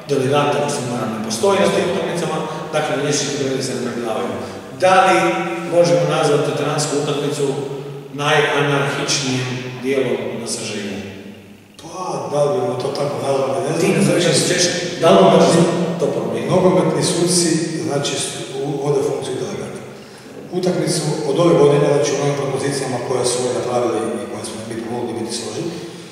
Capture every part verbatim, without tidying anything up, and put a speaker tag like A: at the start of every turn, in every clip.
A: delegata, ako se mora, ne postoji na tim utakmicama, dakle liječnički pregledi se ne pregledavaju. Da li možemo nazvati veteransku utakmicu najanarhičnijim dijelom na saženju?
B: Pa, da li bi to tako nazvali, ne znam.
A: Ti ne zavišam se češ, da li možeš to promijeniti?
B: Nogometni suci, znači, vode funkciju delegata. Utakmicu od ove godine, znači u novim propozicijama koje su napravili i koje smo biti mogli biti složiti,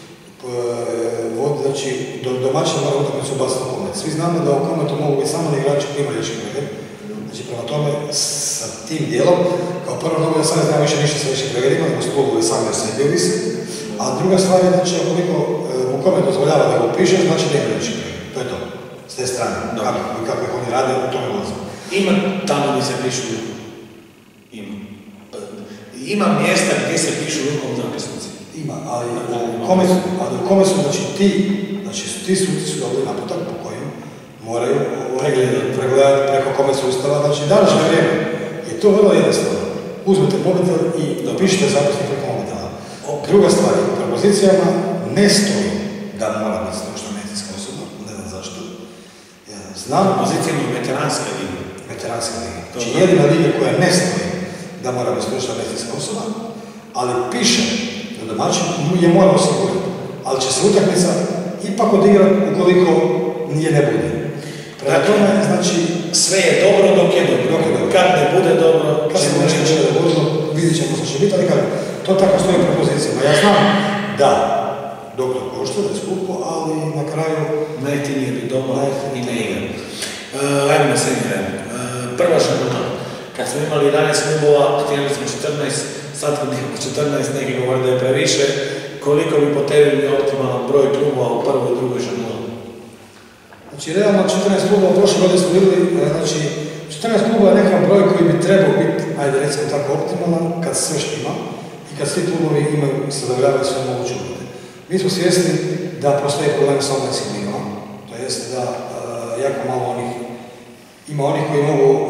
B: znači do domaćina mora utakmicu ubaciti u komet. Svi znamo da u kometu mogu biti samo igrači koji imaju riječki pregled. Znači prema tome sa tim dijelom, kao prvo nogo da sad nema više ništa sa riječkim pregledima, nego su klubovi sami o sebi ovisi. A druga stvar je, znači, ukoliko u komet dozvoljava da ga upišeš, znači da ima riječki pregled. To je to. S te strane. Kako, kako ih oni rade, u tome ulazim.
A: Ima tamo gdje se pišu Ima. Ima mjesta gdje se pišu rukom zapisnici.
B: Ima, ali u kome su, ali u kome su, znači ti, znači ti suci su dobili naputak po kojim moraju pregledati preko kome su ustava, znači današnje vrijeme je to vrlo jednostavno. Uzmete mobitel i napišite zapisnik preko mobitela. Druga stvar, u propozicijama ne stoji da mora biti stručna medicinska osoba, ne znam zašto. Ja znam,
A: propozicijama je veteranska liga.
B: Veteranska liga. Znači jedina liga koja ne stoji da mora biti stručna medicinska osoba, ali piše da domaćin je mora osigurati, ali će se utakmica ipak odigrati ukoliko nije ne bude. Prema tome, znači,
A: sve je dobro dok je dobro.
B: Dok je dobro.
A: Kad ne bude dobro,
B: kad se nešto će da bude, vidit ćemo što će biti, ali kada to tako stoji u propozicijama. Ja znam da dobro košta, da je skupo, ali na kraju
A: najjeftinije bi doma i ne igra. Ajmo na srednje vreme. Prva šampionat. Kad smo imali jedanaest klubova, htjeli smo četrnaest, sad kad imamo četrnaest, neki govori da je previše, koliko bi po tebi bio optimalan broj klubova u prvoj i drugoj šampionatu?
B: Znači, realno četrnaest klubova, prošle godine smo vidjeli, znači, četrnaest klubova je nekakav broj koji bi trebao biti, ajde recimo tako, optimalan, kad sve štima i kad svi klubovi imaju, zadovoljavaju sve moguće uvjete. Mi smo svjesni da postoji problem sa omladinskim ligama, to jest da uh, jako malo onih, ima onih koji mogu uh,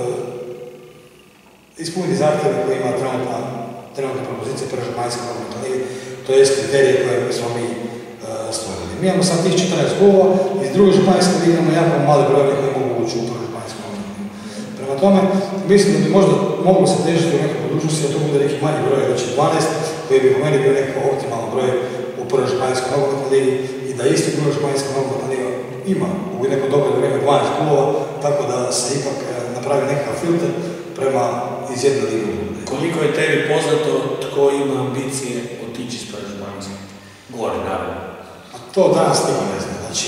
B: ispuniti zahtjeve koje ima trenutna, trenutna propozicija prve županijske nogometne lige, to jest kriterije koje smo mi uh, stvorili. Mi imamo sad tih četrnaest klubova, iz druge županijske lige imamo jako mali broj koji mogu ući u prvu županijsku nogometnu ligu. Prema tome, mislim da bi možda moglo se težiti u nekoj budućnosti, da to bude neki manji broj, znači dvanaest, koji bi po meni bio nekako optimalan broj u prvoj županijskoj nogometnoj ligi i da isti druga županijska nogometna liga ima u neko dobro vrijeme dvanaest klubova, tako da se ipak napravi nekakav filter prema iz jedne lige.
A: Koliko je tebi poznato tko ima ambicije otići iz prve županijske? Gore, naravno.
B: A to danas niko ne zna. Znači,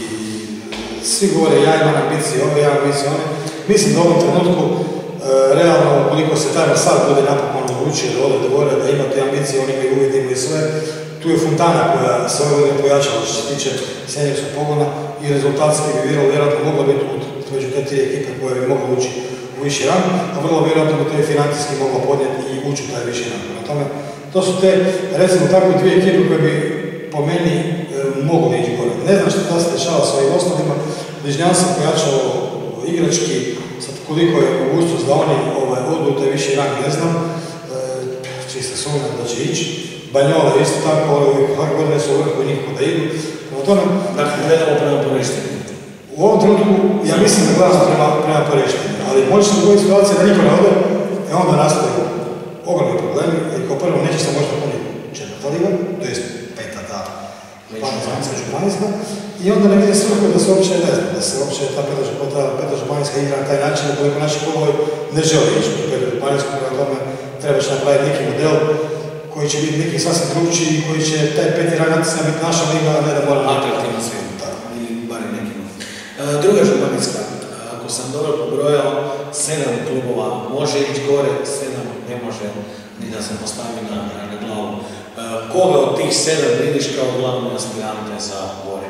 B: svi govore ja imam ambicije ove, ja imam ambicije one. Mislim da u ovom trenutku, e, realno, ukoliko se taj Marsal bude napokon odlučio da ode do gore, da ima te ambicije, oni imaju uvijek, imaju sve. Tu je Fontana koja se ove godine pojačala što se tiče seniorskog pogona i rezultatski bi vjerojatno mogla biti među te tri ekipe koje bi mogla ući u viši rang, a vrlo vjerojatno bi to i financijski moglo podnijeti i ući u taj viši rang. Na tome, to su te, recimo, takve dvije ekipe koje bi po meni e, mogu ići gore. Ne znam što se dešava sa ovim osnovima, Ližnjan se pojačao igrački, sad koliko je mogućnost da oni ovaj, odu u taj viši rang, ne znam, e, čista sumnjam da će ići. Banjola isto tako, svake godine su u vrhu i nikako da idu. Prema tome,
A: dakle, gledamo prema Poreštini.
B: U ovom trenutku, ja mislim da gledamo prema, prema Poreštini, ali moći se dogoditi situacija da niko ne ode, e onda nastaju ogromni problemi, jer kao prvo neće se možda puniti četvrta liga, to je peta ta panizmanska županijska, i onda ne vidi svrhu da se uopće ne zna, da se uopće ta peta, ta peta županijska igra na taj način, koliko naši klubovi ne žele ići u peta županijsku, prema tome trebaš napraviti neki model koji će biti neki sasvim drugčiji i koji će taj peti rang natjecanja biti naša liga, a ne da mora
A: atraktivno svijet, ili barem nekima. E, druga županijska, ako sam dobro pobrojao, sedam klubova može ići gore, sedam ne može ni da se postavi na, na glavu. E, koga od tih sedam vidiš kao glavne aspirante za gore?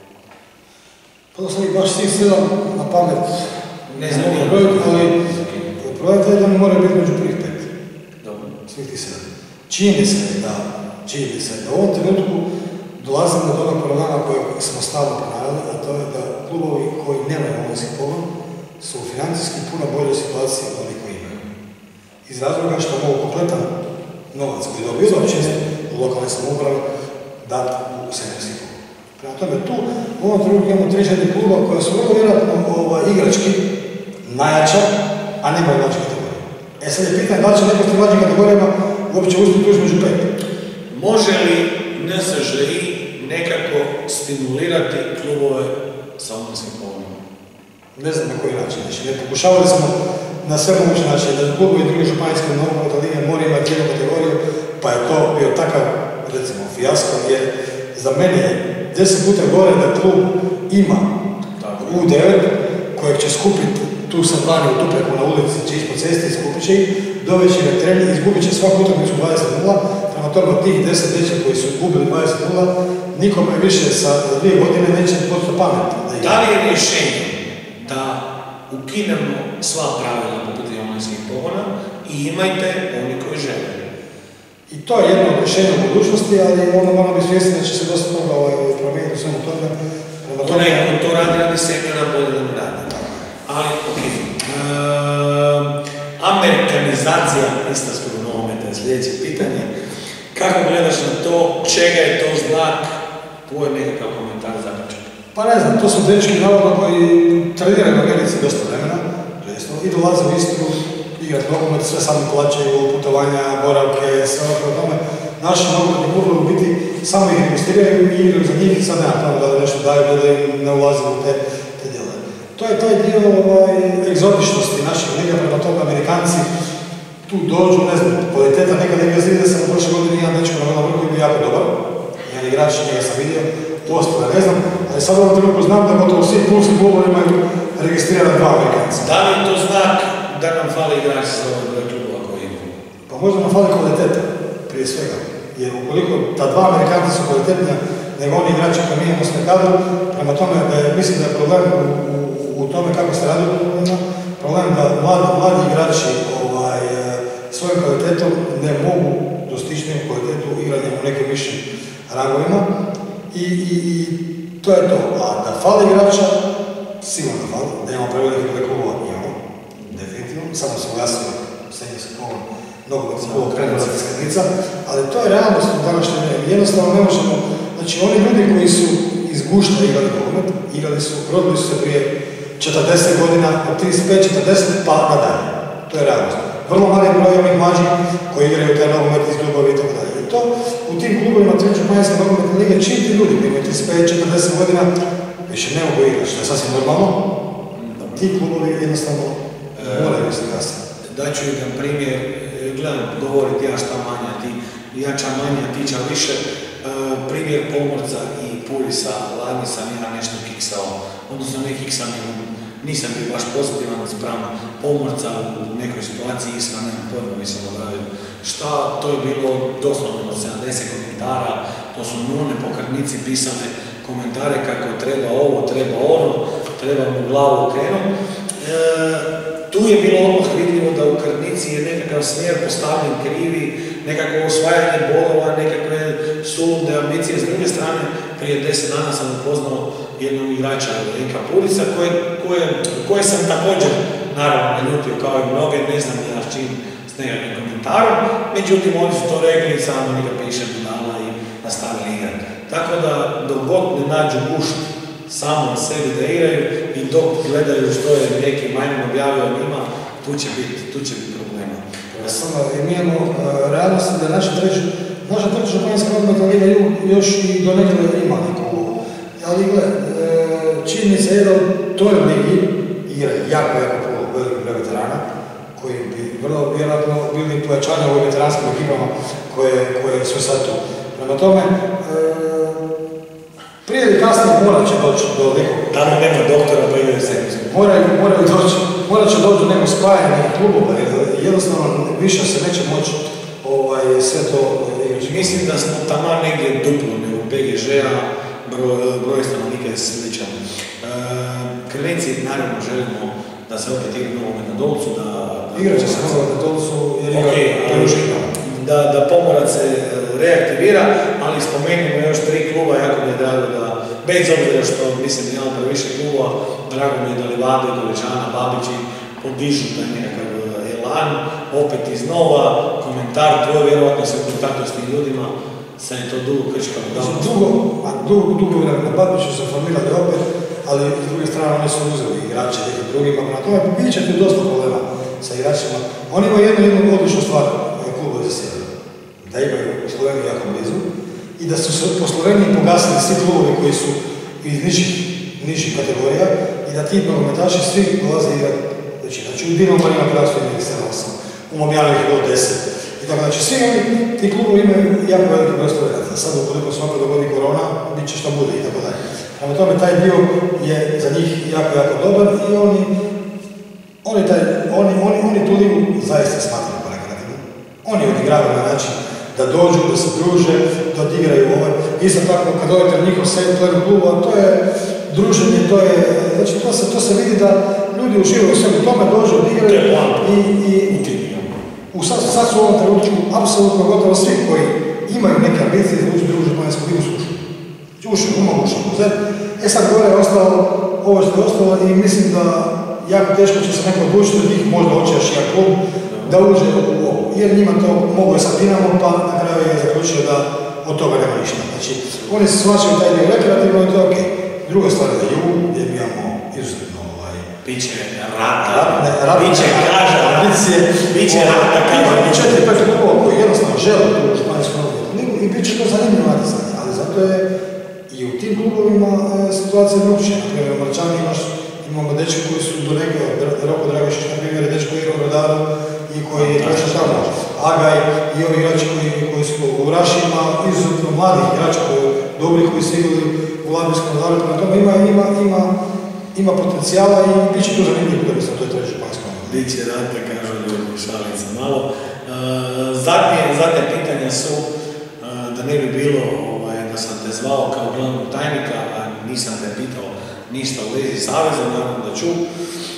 B: Pa da sam ih baš svih sedam na pamet
A: ne znam
B: mogu brojiti, ali projekt je da mi moraju biti među prvih pet.
A: Dobro.
B: Svih tih sedam. Čini se da, čini se da u ovom trenutku dolazimo do onog problema kojeg smo stalno ponavljali, a to je da klubovi koji nemaju omladinski pogon su u financijski puno boljoj situaciji od onih koji imaju. Iz razloga što mogu kompletan novac koji dobiju za često u lokalne samouprave dati u seniorski pogon. Prema tome tu, u ovom trenutku imamo tri četiri kluba koja su vrlo vjerojatno ovaj, igrački najjača, a nemaju mlađe kategorije. E sad je pitanje da li će neko s tim mlađim kategorijama uopće uspjeti ući među pet.
A: Može li N S Ž I nekako stimulirati klubove sa omladinskim pogonima?
B: Ne znam na koji način. Znači, ne pokušavali smo na sve moguće načine da klubovi druge županijske nogometne lige moraju imati jednu kategoriju, pa je to bio takav, recimo, fijasko, jer za mene je deset puta gore da klub ima U devet kojeg će skupiti tu sa dvani u Tupreku na ulici, će ići po cesti i skupit će ih, doveći ga trening, izgubit će svaku utakmicu dvadeset nula, prema tome od tih deset dečja koji su izgubili dvadeset nula, nikome više sa dvije godine neće posto pametno.
A: Da li je rješenje da ukinemo sva pravila poput omladinskih pogona i imajte oni koji žele?
B: I to je jedno od rješenja u budućnosti, ali onda moramo biti svjesni da će se dosta toga ovaj, promijeniti u svemu toga.
A: To nekako to radi, radi semena, bolje da ne radi. Ali, ok. E, amerikanizacija istarskog nogometa je sljedeće pitanje. Kako gledaš na to, čega je to znak, tvoj nekakav komentar zaključak?
B: Pa ne znam, to su dečki navodno koji treniraju u Americi dosta vremena, često, i dolaze u Istru, igrati nogomet, sve sami plaćaju, putovanja, boravke, sve oko tome. Naši nogometni klubovi u biti samo ih registriraju i igraju za njih i sad nema tamo da nešto daju, da im ne ulaze u te, te djele. To je taj dio ovaj, egzotičnosti naših liga, prema toga Amerikanci tu dođu, ne znam, kvaliteta nekad je bio zvidio, sam u prošle godine jedan dečko na Vela Vrhu bio jako dobar, jedan igrač, njega sam vidio, ostale ne znam, ali sad u ovom trenutku znam da gotovo svi pulski klubovi imaju registrirane dva Amerikanca.
A: Da li je to znak da nam fali igrači za ovaj broj klubova koji imaju?
B: Pa možda nam fali kvaliteta, prije svega. Jer ukoliko ta dva Amerikanca su kvalitetnija nego oni igrači koji mi imamo sve kadru, prema tome da je, mislim da je problem u, u, u tome kako se radi u klubovima, problem da mladi, mladi igrači ovaj, svojim kvalitetom ne mogu dostići neku kvalitetu igranja u nekim višim rangovima i, i, i to je to. A da fali igrača, sigurno fali, da imamo prevelike broj klubova, imamo, definitivno, samo se ugasio srednje se klubom, mnogo da se bilo krenula za skadnica, ali to je realnost u današnje vrijeme. Jednostavno ne možemo, znači oni ljudi koji su iz gušta igrali nogomet, igrali su, rodili su se prije četrdeset godina, od trideset pet četrdeset pa nadalje. To je realnost. Vrlo mali broj onih mlađih koji igraju taj nogomet iz klubovi i tako dalje. I to u tim klubovima treće županijske nogometne lige, čim ti ljudi koji imaju trideset pet četrdeset godina više ne mogu igrati, što je sasvim normalno, ti klubovi jednostavno moraju se kasnije.
A: Daću jedan primjer, gledam, govoriti ja šta manja, ti jača manja, tiča više. E, primjer Pomorca i Pulisa, lani sam ja nešto kiksao, odnosno ne kiksam, nisam bio baš pozitivan spram Pomorca u nekoj situaciji, isma nemam pojma, mislim obradio. Šta, to je bilo doslovno sedamdeset komentara, to su nune pokretnici pisane komentare kako treba ovo, treba ono, treba mu glavu okrenuti. E, Tu je bilo odmah vidljivo da u Krnici je nekakav smjer postavljen krivi, nekako osvajanje bolova, nekakve sulude ambicije. S druge strane, prije deset dana sam upoznao jednog igrača Eka Purica, koje, koje, koje sam također naravno naljutio kao i mnoge, ne znam ja s čim, s nekakvim komentarom, međutim oni su to rekli, samo njega piše budala i nastavili igrati. Tako da dok god ne nađu gušt samo na sebi da igraju i dok gledaju što je neki majmun objavio o njima, tu će biti, tu će biti problema.
B: Samo, mi imamo uh, realnost da naša treća, naša treća županijska nogometna liga još i do nekada ima neku, ali gle, uh, činjenica je da u toj ligi igra jako, jako puno velikih broj veterana, koji bi vrlo vjerojatno bili pojačani u ovim veteranskim ekipama koje, koje su sad tu. Prema tome, uh, prije ili kasnije morat će doći do nekog...
A: Tamo nema doktora, pa ide se.
B: Moraju, moraju doći, morat će doći do nekog spajanja nekih klubova, jer jednostavno više se neće moći ovaj, sve to igraći.
A: Mislim da smo tamo negdje duplo nego P G Ž-a, broj, broj stanovnika je sličan. E, Krneci naravno želimo da se opet igra nogomet na Dolcu, da...
B: Igra će se nogomet na Dolcu, jer igra
A: okay, da, da Pomorac se reaktivira, ali spomenimo još tri kluba, jako mi je drago da, bez obzira što mislim da imamo previše kluba, drago mi je da Livade, Goležana, Babići podižu taj nekakav elan, opet iznova, komentar tvoj, vjerovatno se u kontaktu s tim ljudima, Sad je to dugo krčkalo.
B: Dugo, a dugo, dugo vremena. Batniću se formirali opet, ali s druge strane oni su uzeli igrače nekim drugima. Na tome bit će tu dosta problema sa igračima. Oni imaju jednu, jednu odličnu stvar klubu za sjedu. Da imaju Sloveniju jako blizu i da su se po Sloveniji pogasili svi klubovi koji su iz nižih, nižih kategorija i da ti nogometaši svi dolaze igrati većina. Znači u Dinamo ima Krasno imali sedam osam, u Momjanu ih je bilo deset. I tako znači svi oni, ti klubovi imaju jako veliki broj Slovenaca. Sad ukoliko se opet dogodi korona, bit će što bude i tako dalje. Prema tome taj dio je za njih jako, jako dobar i oni, oni, taj, oni, oni, oni tu ligu zaista smatraju rekreativno. Oni odigravaju na način da dođu, da se druže, da odigraju ovaj. Isto tako kad dojete u njihov set klubu, a to je druženje, to je, znači to se, to se vidi da ljudi uživaju u svemu tome, dođu, odigraju i, i u sad, sad su u ovom trenutku apsolutno gotovo svi koji imaju neke ambicije da uđu druže Planinsko ligu su ušli. Ušli, umalo ušli. E sad gore je ostalo ovo što je ostalo i mislim da jako teško će se neko odlučiti od njih, možda hoće još jedan klub, da uđe u ovo. Jer njima to mogu je sad Dinamo, pa na kraju je zaključio da od toga nema ništa. Znači, oni se svačaju taj dio rekreativno i to je okej. Druga stvar je da Jugu, gdje mi imamo izuzetno ovaj...
A: Biće rata,
B: rata,
A: biće kaža,
B: ambicije,
A: biće rata, kaža.
B: I četiri, pet klubova koji jednostavno žele tu u Španijskom ligu i bit će to zanimljivo natjecanje, ali zato je i u tim klubovima situacija drugčija. Na primjer, u Marčani imaš, imamo dečke koji su do neke, Roko Dragošić, na primjer, dečko koji je igrao u Brodaru i koji je prešao tamo. Agaj i ovi igrači koji, koji su u Raši ima izuzetno mladih igrača koji dobri koji su igrali u Labijskom Daru, na tome ima, ima, ima, ima potencijala i bit će tu zanimljivo da bi se to je treći Španjsko.
A: Biće rata, kažu ljudi, šalim se malo. E, zadnje, zadnje pitanja su, e, da ne bi bilo ovaj, da sam te zvao kao glavnog tajnika, a nisam te pitao ništa u vezi saveza, naravno da ću. E,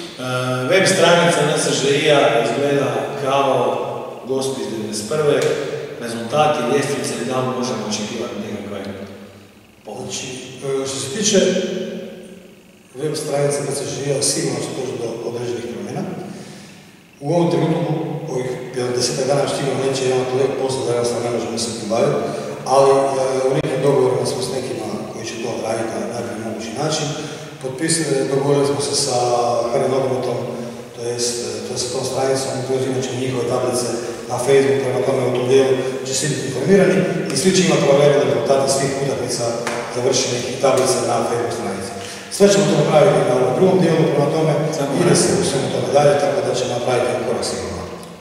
A: web stranica en es že i-a izgleda kao gost iz devedeset prve. Rezultati, ljestvice, da li možemo očekivati nekakve pomoći?
B: Što se tiče web stranice en es že i-a, sigurno su došli do određenih promjena. U ovom trenutku, ovih desetak dana sigurno neće imati toliko posla da jednostavno ne možemo se tim baviti, ali u nekim dogovorima smo s nekima koji će to odraditi na najbolji mogući način. Potpisali, dogovorili smo se sa Harim Nogometom, to jest sa tom stranicom, preuzimat ćemo njihove tablice na Facebook, prema tome u tom dijelu će svi biti informirani i svi će imati probleme da rezultate svih utakmica završenih i tablice na Facebook stranici. Sve ćemo to napraviti na ovom drugom dijelu, prema tome ide se u svemu tome dalje, tako da će napraviti korak sigurno.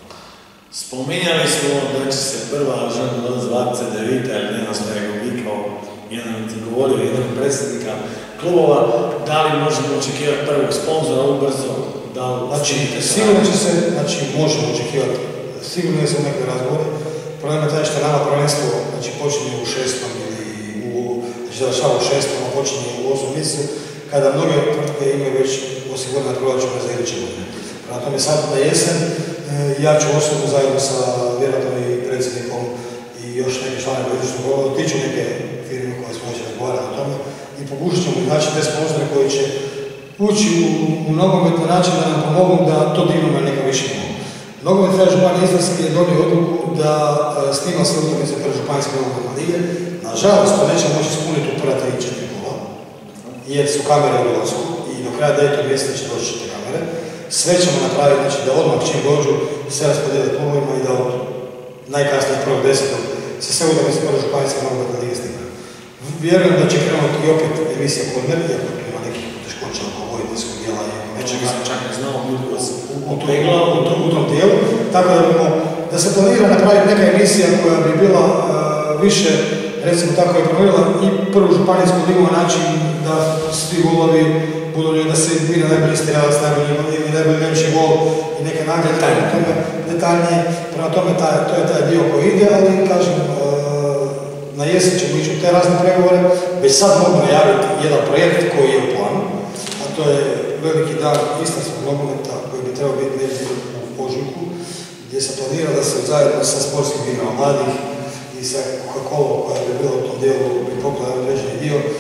A: Spominjali smo da će se prva žena zvati Cedevita ili jednostavno je vikao, jedan ti govorio, jedan predsjednika klubova, da li možemo očekivati prvog sponzora ubrzo? Da li
B: znači, sigurno će se, znači možemo očekivati, sigurno je se u nekoj razgovore. Problem je taj što nama prvenstvo znači, počinje u šestom ili u, znači završava u šestom, a počinje u osmom mjesecu, kada mnoge tvrtke imaju već osigurana proračuna za iduće godine. Prema tome sad na jesen, ja ću osobno zajedno sa vjerojatno i predsjednikom i još neke člane političnog govora otići u neke firme koje smo već razgovarali o tome i pokušat ćemo naći te sponzore koji će ući u, u nogomet na način da nam pomogu da to dignemo na neka više nivou. Nogomet Grada Županije Istarske je donio odluku da e, snima sve utakmice pre Županijske nogometne lige. Nažalost, to neće moći ispuniti u prva tri četiri kola, jer su kamere u dolazku i do kraja devetog mjeseca će doći te kamere. Sve ćemo napraviti, znači da odmah čim dođu sve raspodijeli klubovima i da od najkasnije prvog desetog se sve utakmice pre Županijske nogometne lige snimaju. Vjerujem da će krenuti i opet emisija Korner, iako ima nekih poteškoća oko voditeljskog dijela i nečega.
A: Čak ne znamo ljudi koji se
B: utegla u tom dijelu. Tako da, da se planira napraviti neka emisija koja bi bila uh, više, recimo tako je planirala i prvu županijsku ligu na način da svi golovi budu da se bira najbolji strijelac, najbolji ili najbolji najviši gol i neke nagrade, prema tome detaljnije. Prema tome taj, to je taj dio koji ide, ali kažem, uh, na jesen ćemo ići u te razne pregovore, već sad mogu najaviti jedan projekt koji je u planu, a to je veliki dan istarskog nogometa koji bi trebao biti negdje u ožujku, gdje se planira da se zajedno sa sportskim igrama mladih i sa Coca-Colom koja bi bila u tom dijelu bi poklala određeni dio, e,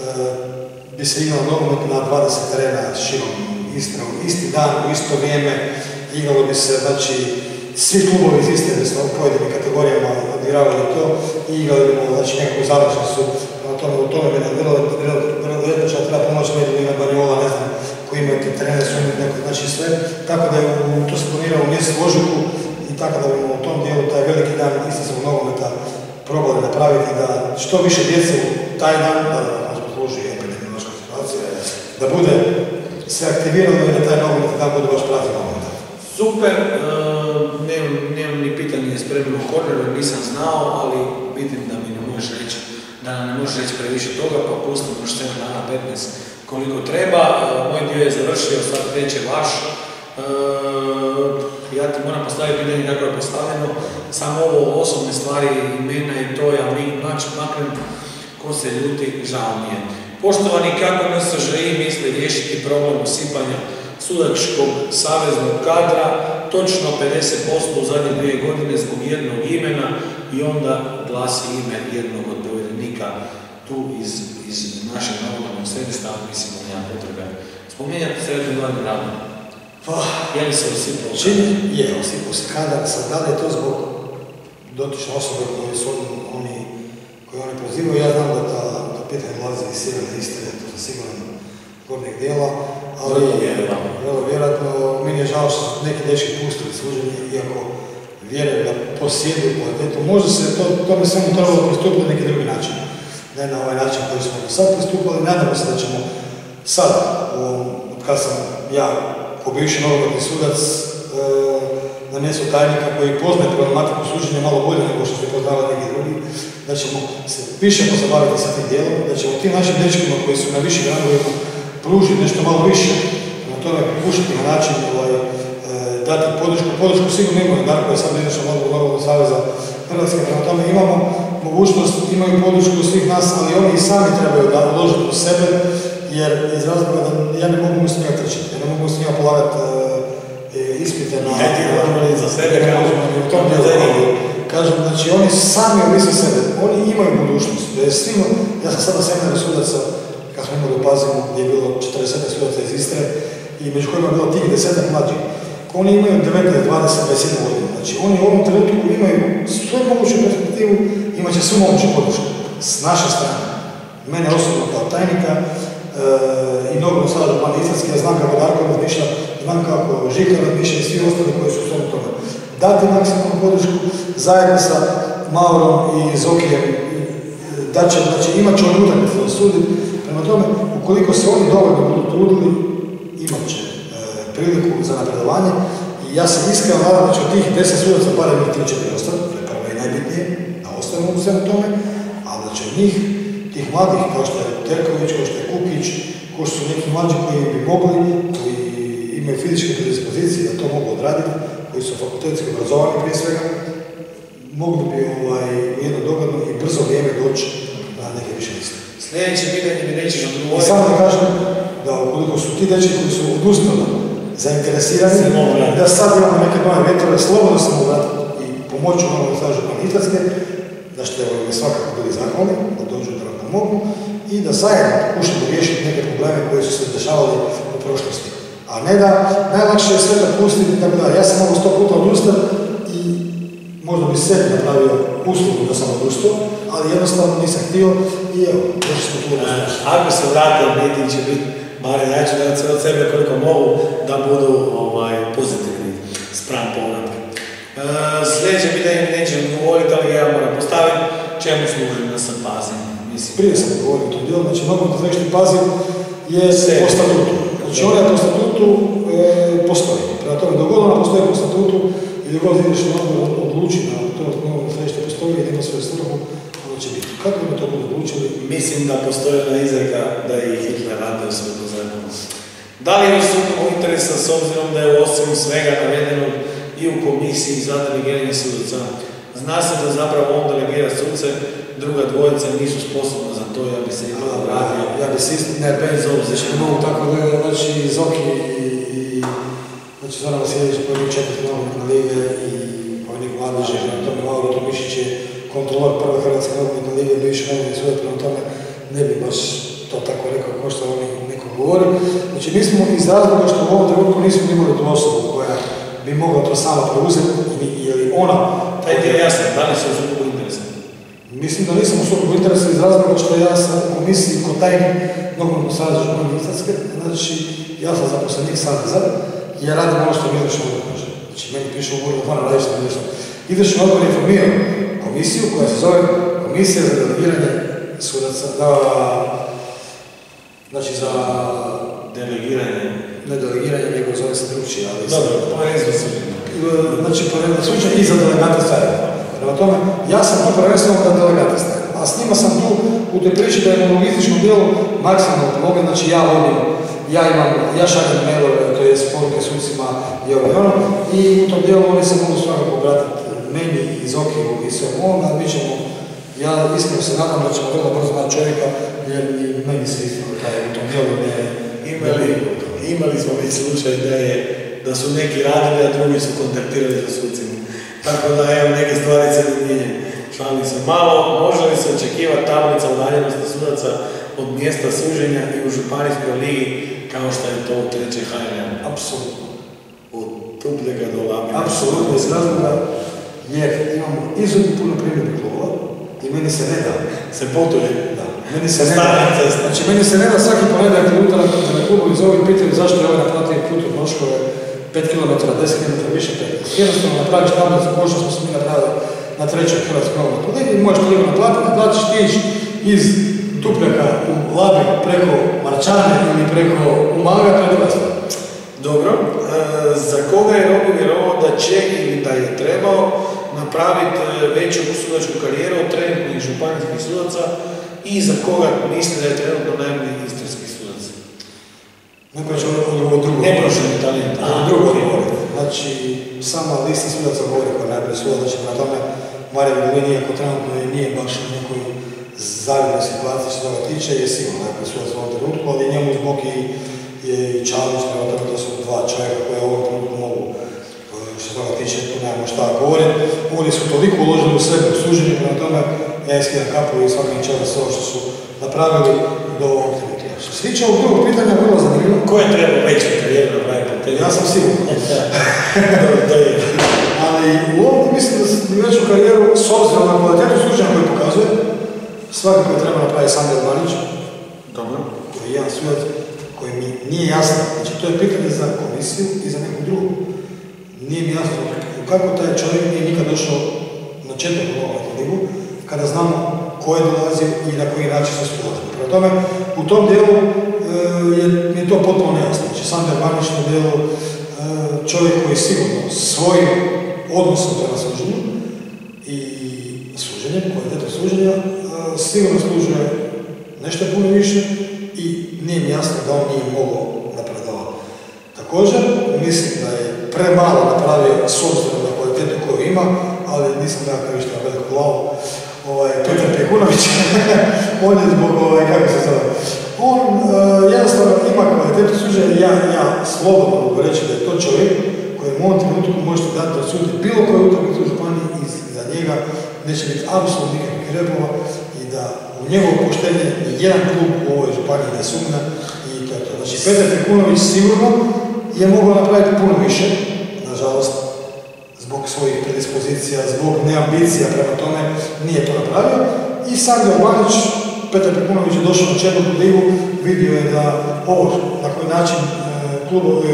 B: bi se igralo nogomet na dvadeset terena širom Istrom, isti dan, u isto vrijeme, igralo bi se, znači, svi klubovi iz Istre u pojedinim kategorijama odigravali to i igrali znači, nekakvu završnicu. Na tome, u tome bi nam bilo vjerojatno da treba pomoći mediju ima Bariola, ne znam, koji imaju te trenere, su imaju neko, znači sve. Tako da je to se planirao u mjesecu ožujku i tako da bi u tom dijelu taj veliki dan istarskog nogometa probali napraviti da što više djece u taj dan, da nas posluži epidemiološka situacija, da bude se aktivirano i da taj nogomet dan bude baš pravi nogometa.
A: Super, nemam, nemam ni pitanje spremno u korneru, nisam znao, ali vidim da mi ne možeš reći, da nam ne možeš reći previše toga, pa pustimo još sedam dana, petnaest koliko treba. Moj dio je završio, sad kreće vaš. Ja ti moram postaviti pitanje kako je postavljeno, samo ovo osobne stvari, imena i to, ja mi maknem, ko se ljuti, žao mi je. Poštovani, kako N S Ž I misli riješiti problem usipanja sudačkog saveznog kadra, točno pedeset posto u zadnje dvije godine zbog jednog imena i onda glasi ime jednog od povjerenika tu iz, iz našeg nogometnog središta, mislim da nema potrebe. Spominjate se jednog glavnog rada. Je li se osipao?
B: Čini je osipao se kadar, sad da li je to zbog dotične osobe koje su oni, koje oni pozivaju, ja znam da ta da pitanje dolazi iz sjeverne Istre, to sam siguran gornjeg dijela, ali vrlo vjerojatno, meni je žao što su neki dečki pustili služenje, iako vjerujem da posjeduju kvalitetu. Možda se to, tome samo trebalo pristupiti na neki drugi način, ne na ovaj način koji smo do sad pristupali. Nadamo se da ćemo sad, kad sam ja ko bivši nogometni sudac e, na mjestu tajnika koji poznaje problematiku suđenja malo bolje nego što se poznava neki drugi, da ćemo se više pozabaviti sa tim dijelom, da ćemo tim našim dečkima koji su na višim rangovima pružiti nešto malo više, na tome pokušati na način ovaj, e, dati podršku. Podršku sigurno imaju, Darko je sad izašao Nogometnog saveza Hrvatske, prema tome imamo mogućnost, imaju podršku svih nas, ali oni i sami trebaju da uložiti u sebe, jer iz razloga da ja ne mogu s njega trčiti, ja ne mogu s njega polagati e, ispite na...
A: Ja ti govorim za sebe, kažem,
B: u tom djelu. Kažem, znači oni sami ovise sebe, oni imaju budućnost. Svima, ja sam sada seminaru sudaca, kad smo imali u Pazinu, gdje je bilo četrdeset sudaca iz Istre, i među kojima je bilo tih desetak mlađih. Oni imaju devetnaest, dvadeset, dvadeset jedan godina. Znači oni u ovom trenutku imaju sve moguću perspektivu, imat će svu moguću podršku. S naše strane, mene osobno kao tajnika, e, i mnogo sada do plana Istarski, ja znam kako Darko razmišlja, znam kako Žika razmišlja i svi ostali koji su u tom tome. Dati maksimalnu podršku zajedno sa Maurom i Zokijem, da će, znači imat će on utakmicu da sudi. Prema tome, ukoliko se oni dovoljno budu trudili, imat će e, priliku za napredovanje i ja sam iskreno nadam da će od tih deset sudaca barem njih tri četiri ostati, to je prvo i najbitnije, da ostanu u svemu tome, ali da će od njih, tih mladih, kao što je Terković, kao što je Kukić, kao što su neki mlađi koji bi mogli, koji imaju fizičke predispozicije da to mogu odraditi, koji su fakultetski obrazovani prije svega, mogli bi ovaj, u jedno dogodno i brzo vrijeme doći na neke više liste.
A: Sljedeće pitanje mi nećeš odgovoriti.
B: I samo da kažem da ukoliko su ti dečki koji su odustali zainteresirani, da sad imamo neke nove vjetrove, slobodno se mogu vratiti i pomoću Nogometnog saveza Županije Istarske, da što je svakako bili zahvalni, da dođu da nam pomogu i da zajedno pokušamo riješiti neke probleme koji su se dešavali u prošlosti. A ne da najlakše je sve da pustiti i tako da. Ja sam mogu sto puta odustati i možda bi sebi napravio uslugu da sam odustao, ali jednostavno nisam htio i evo, došli smo tu da znaš.
A: Ako se vratio, meeting će biti, barem ja ću dati sve od sebe koliko mogu da budu ovaj, pozitivni spram povratka. E, sljedeće pitanje mi neće odgovoriti, ali ja moram postaviti čemu služim da sam Pazin.
B: Prije sam govorio u tom dijelu, znači Nogometno središte Pazin je po statutu. Znači ona po statutu e, postoji. Prema tome, dok god ona postoji po statutu i dok god ideš na odluči na to Nogometno središte postoji i ima svoju svrhu, ono će biti. Kako bi to budu odlučili?
A: Mislim da postoji ona izreka da je Hitler radio sve po zakonu. Da li je u sukobu interesa s obzirom da je osim svega navedenog i u komisiji za delegiranje sudaca? Zna se da zapravo on delegira suce, druga dvojica nisu sposobna za to, ja bi se i malo vratio.
B: Ja bi se isti, ne, bez obzira, mogu tako da je, znači, Zoki i, i znači, Zoran Vasiljević, pojavnik četvrti nogometne lige i pojavnik mladeže, prema tome, Mauro Tomišić je kontrolor prve Hrvatske nogometne lige, bivši nogometni sudac, prema tome, ne bi baš to tako rekao kao što oni neko govori. Znači, mi smo iz razloga što u ovom trenutku nismo imali tu osobu koja bi mogla to sama preuzeti, ili ona...
A: Taj ti je jasno, da li se u sukobu interesa?
B: Mislim da nisam u sukobu interesa iz razloga što ja sam u komisiji kod tajni nogometnog saveza Županije Istarske, znači ja sam zaposlenik saveza i ja radim ono što mi izvršno odbor kaže. Znači meni piše u ugovoru, stvarno radiš što mi izvršno. Izvršno odbor je informirao komisiju koja se zove Komisija za delegiranje sudaca, da, znači za
A: delegiranje,
B: ne delegiranje, nego zove se drugčije, ali...
A: Dobro, povjerenstvo suđenja.
B: Znači povjerenstvo suđenja i za delegate stavljanja. Prema tome, ja sam tu prvenstveno da delegate stavljam, a s njima sam tu u toj priči da je u logističkom dijelu maksimalno pomogli, znači ja vodim, ja imam, ja šaljem mailove, to je poruke sucima i ovo i ono, i u tom dijelu oni se mogu svakako obratiti meni iz Okiju i sve ovo, a mi ćemo, ja iskreno se nadam da ćemo vrlo brzo naći čovjeka, jer i meni se isto taj u tom dijelu ne...
A: Imali, imali smo već slučaj da, je, da su neki radili, a drugi su kontaktirali za sucima. Tako da, evo, neke stvari se ne mijenjaju. Šalim se malo, može li se očekivati tablica udaljenosti sudaca od mjesta suđenja i u županijskoj ligi, kao što je to u trećoj H R M?
B: Apsolutno.
A: Od Tupljega do Labina.
B: Apsolutno, iz razloga, jer imamo izuzetno puno primjeri klubova i meni se ne da.
A: Se potuje.
B: Da. Meni se ne da. Znači, meni se ne da svaki ponedjeljak ili utorak da me klubovi zovu i pitaju zašto je ovaj naplatio put od Noškove pet kilometara, deset kilometara više petnaest. Jednostavno napraviš tablicu ko što smo se mi napravili na trećoj Hrvatskoj nogometnoj ligi, možeš toliko naplatiti, naplatiš ti iz Tupljaka u Labin preko Marčane ili preko Umaga, to je druga stvar.
A: Dobro, e, za koga je Robi vjerovao da će ili da je trebao napraviti veću sudačku karijeru od trenutnih županijskih sudaca i za koga misli da je trenutno najbolji istarski sudac?
B: Neko će od drugo.
A: Neprošljeni talent.
B: Od drugo govoriti. Znači, sama lista sudaca govori koja je najbolji sudac, znači na tome Marija Vidolin, iako trenutno nije baš u nekoj zavidnoj situaciji što toga tiče, je sigurno najbolji sudac u ovom trenutku, ali njemu zbog i je i Čalić, prema tome to su dva čovjeka koje u ovom trenutku mogu, što toga tiče, tu nemamo šta govorim. Oni su toliko uložili u sebe u suđenju, prema tome ja iskidam kapu i svakim čela sve ovo što su napravili do ovog trenutka. Što se tiče ovog drugog pitanja, vrlo zanimljivo.
A: Ko je trebao veću karijeru napraviti?
B: Ja sam siguran.
A: To je.
B: Ali u ovom mislim da bi veću karijeru, s obzirom na kvalitetu suđenja koju pokazuje, svakako je treba napraviti Sandor Manić.
A: Dobro.
B: Koji je jedan sudac koji mi nije jasno. Znači, to je pitanje za komisiju i za neku drugu. Nije mi jasno kako taj čovjek nije nikad došao na četvrtu nogometnu ligu, kada znamo ko je dolazio i na koji način se su dolazili. Prema tome, u tom dijelu e, je, je to potpuno nejasno. Znači, Sandor Manić na dijelu e, čovjek koji sigurno svojim odnosom prema suđenju i suđenjem, kvalitetom suđenja, e, sigurno služuje nešto puno više i nije mi jasno da on nije mogao napredovati. Također, mislim da je premalo napravio s obzirom na kvalitetu koju ima, ali nisam da kao išta veliku glavu. Ovaj, Petar Pekunović, on je zbog, ovaj, kako se zove, on uh, jednostavno ima kvalitetu suđenja, ja, ja slobodno mogu reći da je to čovjek koji u ovom trenutku možete dati da sudi bilo koju utakmicu u Županiji i za njega neće biti apsolutno nikakvih repova i da u njegovo poštenje ni jedan klub u ovoj Županiji ne sumnja i to je to. Znači, Petar Pekunović sigurno je mogao napraviti puno više, nažalost, zbog svojih predispozicija, zbog neambicija prema tome, nije to napravio. I Sandor Manić, Petar Pekunović je došao na četvrtu ligu, vidio je da ovo, na koji način e, klubovi,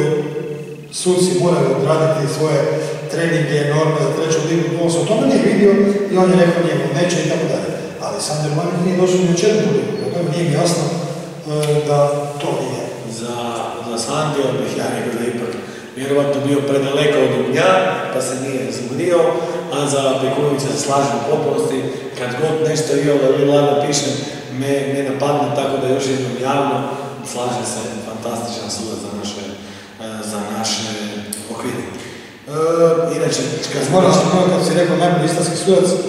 B: suci moraju odraditi svoje treninge, norme za treću ligu, on se o tome nije vidio i on je rekao njemu, neće i tako dalje. Ali Sandor Manić nije došao ni na četvrtu ligu, na tome nije mi jasno e, da to nije.
A: Za, za Sandija bih ja rekao da ipak vjerovatno bio predaleko od Ugnja, pa se nije zbudio, a za Pekunovića se slažem u potpunosti, kad god nešto Iole ili Lada piše, me, me napadne, tako da još jednom javno slažem se, fantastičan sudac za naše, za naše okvire. E, inače,
B: kad moram se moram, kad si rekao najbolji istarski sudac, e,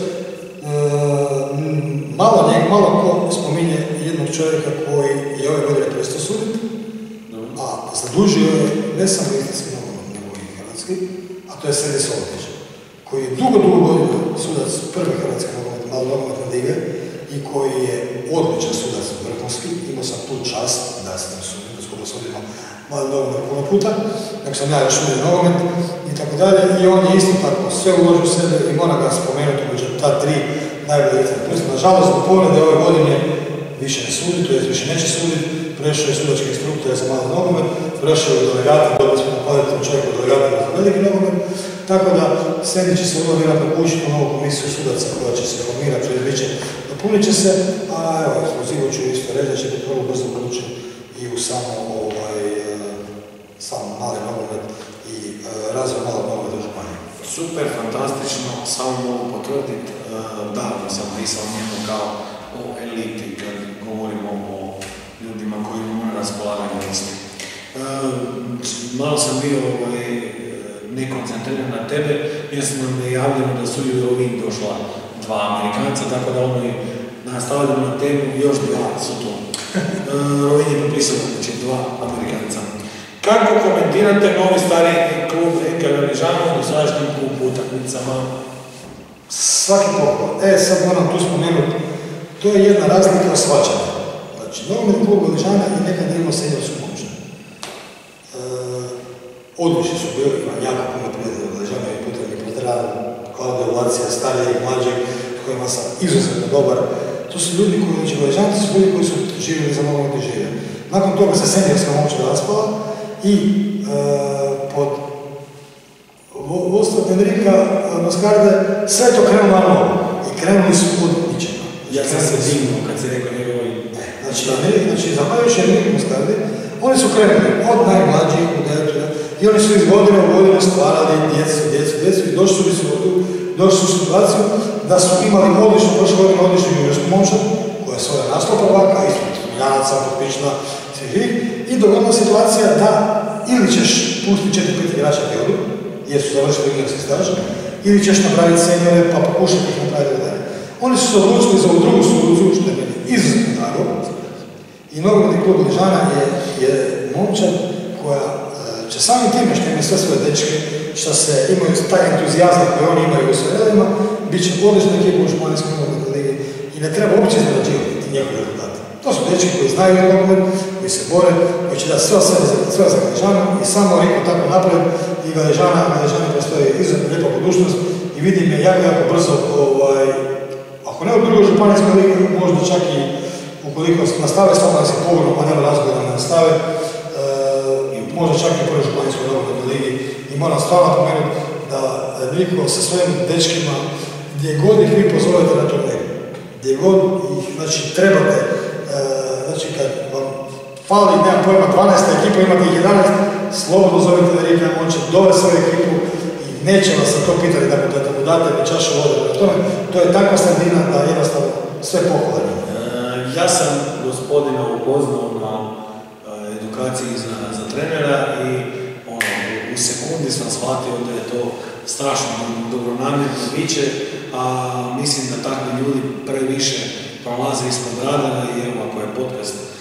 B: malo njeg, malo ko spominje jednog čovjeka koji je ove godine prestao suditi, a zadužio je ne samo istarski nogomet, nego i hrvatski, a to je Sergej Soletić, koji je dugo, dugo godina sudac prve hrvatske nogometne, malo nogometne lige i koji je odličan sudac vrhunski. Imao sam tu čast da sam sudio, skupo sudimo malo nogomet puno puta, nego sam ja još sudio nogomet i i tako dalje. I on je isto tako sve uložio u sebe i mora ga spomenuti među ta tri najbolje istaknuti. Nažalost, zbog povrede ove godine više ne sudi, to je više neće suditi, prešao je sudački instruktor za mali nogomet, prešao je u delegati, dobili smo kvalitetnog čovjeka u delegati za veliki nogomet, tako da Sendić će se vrlo vjerojatno uključiti u novu komisiju sudaca koja će se formirati, što je dopunit će se, a evo, ekskluzivu ću isto reći da će biti vrlo brzo uključen i u samo, ovaj, samo mali nogomet i uh, razvoj malog nogometa u Županiji.
A: Super, fantastično, samo mogu potvrditi, uh, davno sam pisao njemu kao o eliti kad govorimo o ljudima koji imaju na raspolaganju listi. Uh, malo sam bio ovaj, nekoncentriran na tebe, jer sam nam najavljeno da su u Rovinj došla dva Amerikanca, tako da ono je nastavljamo na temu, još dva su tu. Uh, Rovinj je potpisao znači dva Amerikanca. Kako komentirate novi stari klub Rinka Galižana u dosadašnjim klub utakmicama?
B: Svaki pohval. E, sad moram tu spomenuti, to je jedna razlika o shvaćanju. Znači, nogometni klub Galižana i nekad imao seniorsku momčad. E, odlični su bili, ima jako puno prijatelja Galižana i potrebni pozdrav, Klaudio Vlacija, starije i mlađe, kojima sam izuzetno dobar. To su ljudi koji, znači Galižanci su ljudi koji su živjeli za nogometni žive. Nakon toga se seniorska momčad raspala i e, pod vodstvom Enrika Moscarde sve to krenulo na novo i krenuli su od ničega.
A: Ja sam se dignuo kad si rekao njegovi...
B: Znači, znači zahvaljujući Enriku Moscarde, oni su krenuli od najmlađih u devetu i oni su iz godine u godinu stvarali djecu, djecu, djecu i došli su, došli su u situaciju da su imali odličnu, prošle godine odličnu juniorsku momčad koja je svoja naslova prvaka, ispred Miljanaca, Potpična, svih i dogodila situacija da ili ćeš pustiti četiri pet igrača te odu, jer su završili juniorski staž, ili ćeš napraviti seniore pa pokušati ih napraviti dalje. Oni su se odlučili za ovu drugu soluciju, što je meni izuzetno drago. I nogometni klub Galižana je, je momčad koja e, će samim time što imaju sve svoje dečke, što se imaju taj entuzijazam koji oni imaju u svojima, bit će odlična ekipa u Županijskoj nogometnoj ligi i ne treba uopće izrađivati ti njegovi rezultati. To su dečki koji znaju nogomet, koji se bore, koji će dati sve za, sve za Galižanu i samo Rinko tako napred i Galižana, Galižana postoji izuzetno lijepa budućnost i vidim je jako, jako brzo, ovaj, ako ne u drugoj Županijskoj ligi, možda čak i ukoliko nastave Slavonski pogledom, a nema razgovora da nastave, e, možda čak i u prvoj Županijskoj nogometnoj ligi i moram stvarno pomenuti da Rinko sa svojim dečkima, gdje god ih vi pozovete na turneju, gdje god ih, znači, trebate, e, znači, kad vam fali, nema pojma, dvanaesta ekipa, imate ih jedanaest, slobodno zovite da Rinka moće dove svoju ekipu i neće vas za to pitati da mu date mi čašu vode. Tome, to je takva sredina da jednostavno sve pohvalimo.
A: E, ja sam gospodina upoznao na e, edukaciji za, za trenera i ono, u sekundi sam shvatio da je to strašno dobronamjerno biće, a mislim da takvi ljudi previše prolaze ispod radara i evo ako je podcast e,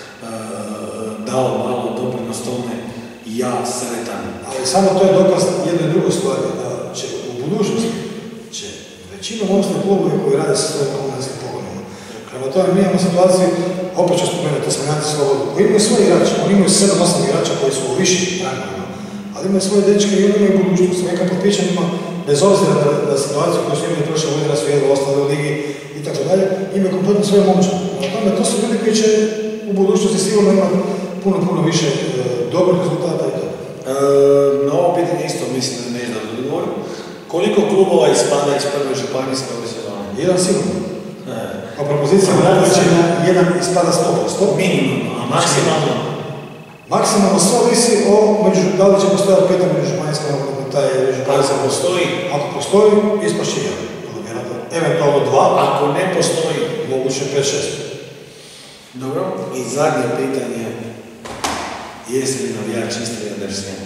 A: dao malo doprinos tome i ja sretan.
B: Ali samo to je dokaz jedne druge stvari, da će u budućnosti će većinom osnovnih klubove koji rade sa svojim komunalskim pogonima. Prema tome mi imamo situaciju, opet ću spomenuti, to smo Janci Slobodu, koji imaju svoje igrače, oni imaju sedam osam igrača koji su u višim rangovima, ali imaju svoje dečke i oni imaju budućnost. Neka potpičanima, bez obzira na, na situaciju koju su imali prošle godine, su jedno ostale u ligi i tako dalje, imaju kompletno svoje momčad. Prema tome, to su ljudi koji će u budućnosti sigurno imati puno, puno više e, dobrih rezultata i to.
A: E, na ovo pitanje isto mislim da ne znam da odgovorim. Koliko klubova ispada iz prve županijske ove sezone?
B: Jedan sigurno.
A: E.
B: Kao propozicija natječajna, jedan ispada sto posto.
A: Minimum, a maksimalno?
B: Maksimalno sve ovisi o među, da li će postojati peta među županijska nogometna, taj županijska
A: postoji.
B: Ako postoji, ispašće jedan. Eventualno dva.
A: Ako ne postoji,
B: moguće pet šest.
A: Dobro. I zadnje pitanje. Jesi li navijač Istre i Andersena?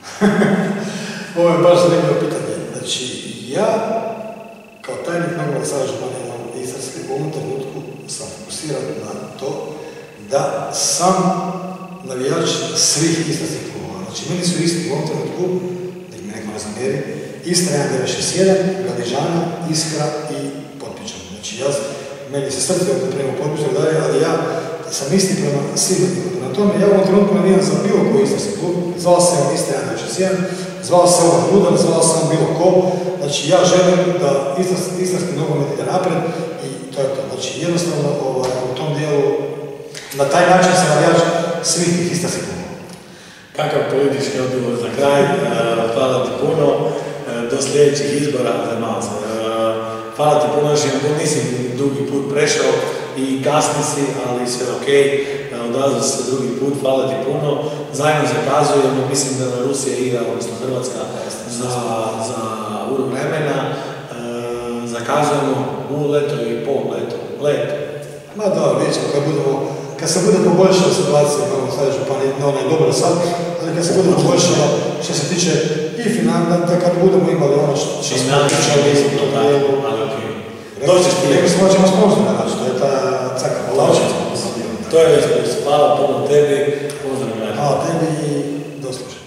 B: Ovo je baš zanimljivo pitanje. Znači, ja, kao tajnik Nogometnog saveza županije Istarske, u ovom trenutku sam fokusiran na to da sam navijač svih istarskih klubova. Znači, meni su isti u ovom trenutku, da ih me neko ne zamjeri, Istra jedan devet šest jedan, Galižana, Iskra i Potpičan. Znači, ja, meni se srce da prema Potpičan dalje, ali ja sam isti prema svima njima. Na tome, ja u ovom trenutku navijam za bilo koji istarski klub, zvao se on Istra jedan devet šest jedan, zvao se on Budan, zvao se on bilo ko, znači ja želim da istarski nogomet ide naprijed i to je to. Znači jednostavno ovaj, u tom dijelu, na taj način se navijač svih tih istarskih klubova.
A: Kakav politički odgovor za kraj, hvala ti puno, do sljedećih izbora za Malce. Hvala ti puno, još jedan put, nisi drugi put prešao i kasni si, ali sve ok, odazvao se drugi put, hvala ti puno. Zajedno zakazujemo, mislim da na Rusija igra, odnosno Hrvatska, za, za uru vremena. Zakazujemo u leto i pol leto, leto.
B: Ma da, vidjet ćemo kad budemo, kad se bude poboljšala situacija, imamo sad županije, no ona je dobro sad, ali kad se bude poboljšala što se tiče i finalna, da kad budemo imali ono što što smo pričali u tom dijelu.
A: Doćeš ti.
B: Rekli smo da ćemo sponzora naći, to je ta caka, olača.
A: To je već, hvala puno tebi, pozdrav.
B: Hvala tebi i do slušanja.